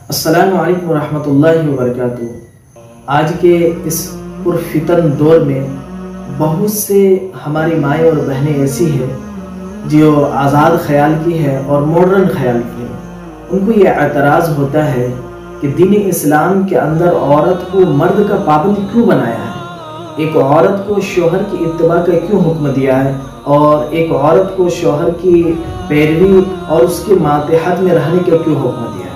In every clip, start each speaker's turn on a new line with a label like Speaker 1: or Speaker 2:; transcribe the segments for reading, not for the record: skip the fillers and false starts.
Speaker 1: अस्सलामु अलैकुम रहमतुल्लाहि वबरकातुहू। आज के इस पुरफितन दौर में बहुत से हमारी माएँ और बहनें ऐसी हैं जो आज़ाद ख्याल की है और मॉडर्न ख्याल की है। उनको ये एतराज़ होता है कि दीन इस्लाम के अंदर औरत को मर्द का पाबंद क्यों बनाया है, एक औरत को शोहर की इत्तिबा का क्यों हुक्म दिया है और एक औरत को शोहर की पैरवी और उसके मातहत में रहने का क्यों हुक्म दिया है।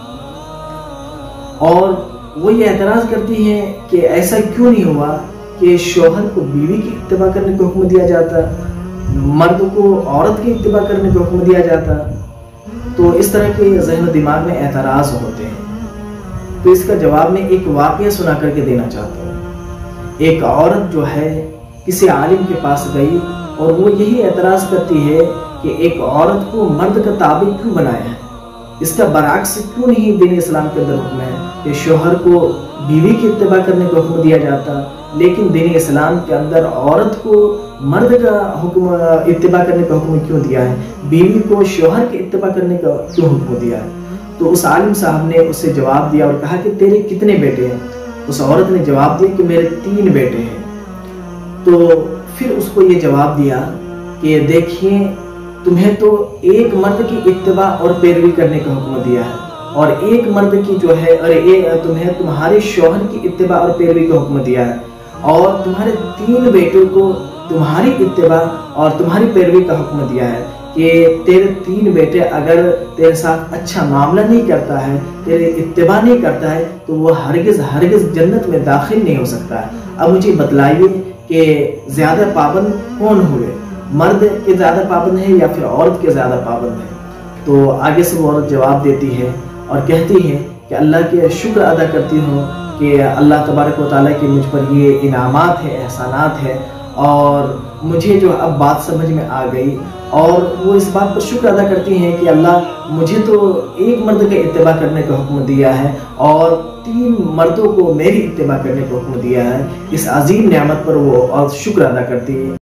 Speaker 1: और वो ये एतराज़ करती हैं कि ऐसा क्यों नहीं हुआ कि शोहर को बीवी की इत्तिबा करने का हुक्म दिया जाता, मर्द को औरत की इत्तिबा करने का हुक्म दिया जाता। तो इस तरह के ज़हन दिमाग में एतराज़ होते हैं। तो इसका जवाब मैं एक वाक़या सुना करके देना चाहता हूँ। एक औरत जो है किसी आलिम के पास गई और वो यही एतराज़ करती है कि एक औरत को मर्द का ताबे क्यों बनाया है, इसका बरअक्स क्यों नहीं दीन इस्लाम के अंदर हुक्म है कि शोहर को बीवी की इत्तिबा करने का हुक्म दिया जाता, लेकिन दीन इस्लाम के अंदर औरत को मर्द का हुक्म इत्तिबा करने का हुक्म क्यों दिया है, बीवी को शोहर की इत्तिबा करने का क्यों हुक्म दिया है। तो उस आलिम साहब ने उससे जवाब दिया और कहा कि तेरे कितने बेटे हैं। उस औरत ने जवाब दिया कि मेरे 3 बेटे हैं। तो फिर उसको ये जवाब दिया कि देखिए, तुम्हें तो एक मर्द की इत्तिबा और पैरवी करने का हुक्म दिया है और एक मर्द की जो है तुम्हें तुम्हारे शौहर की इत्तिबा और पैरवी का हुक्म दिया है और तुम्हारे 3 बेटों को तुम्हारी इत्तिबा और तुम्हारी पैरवी का हुक्म दिया है कि तेरे 3 बेटे अगर तेरे साथ अच्छा मामला नहीं करता है, तेरे इत्तिबा नहीं करता है, तो वो हरगिज़ जन्नत में दाखिल नहीं हो सकता है। अब मुझे बतलाइए कि ज़्यादा पाबंद कौन हुए, मर्द के ज़्यादा पाबंद है या फिर औरत के ज़्यादा पाबंद है। तो आगे से वो औरत जवाब देती है और कहती है कि अल्लाह के शुक्र अदा करती हूँ कि अल्लाह तबारक व तआला की मुझ पर ये इनामात है, एहसानात है और मुझे जो अब बात समझ में आ गई। और वो इस बात पर शुक्र अदा करती हैं कि अल्लाह मुझे तो एक मर्द का इत्तिबा करने का हुक्म दिया है और 3 मर्दों को मेरी इत्तिबा करने का हुक्म दिया है। इस अजीम नेमत पर वो और शुक्र अदा करती है।